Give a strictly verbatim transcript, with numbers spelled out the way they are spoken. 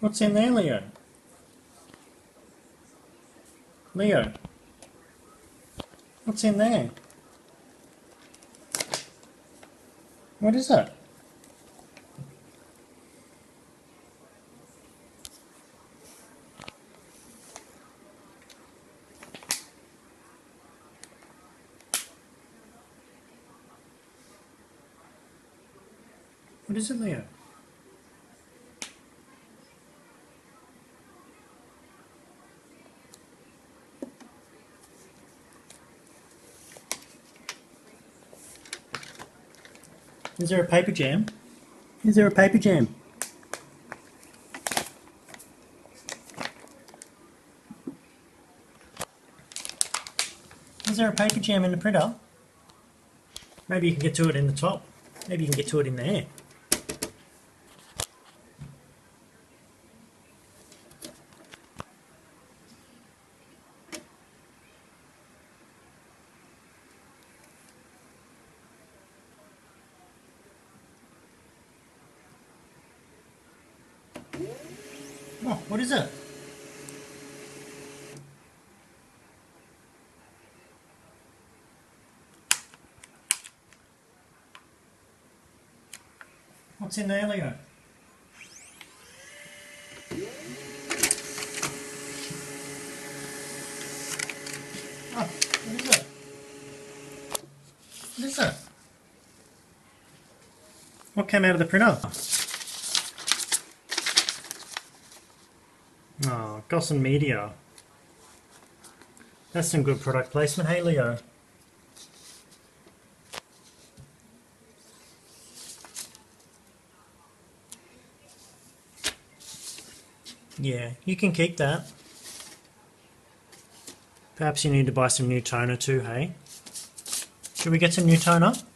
What's in there, Leo? Leo? What's in there? What is it? What is it, Leo? Is there a paper jam? Is there a paper jam? Is there a paper jam in the printer? Maybe you can get to it in the top. Maybe you can get to it in there. Oh, what is it? What's in there, Leo? Oh, what is it? What is it? What came out of the printer? Oh, Gossan Media. That's some good product placement, hey Leo? Yeah, you can keep that. Perhaps you need to buy some new toner too, hey? Should we get some new toner?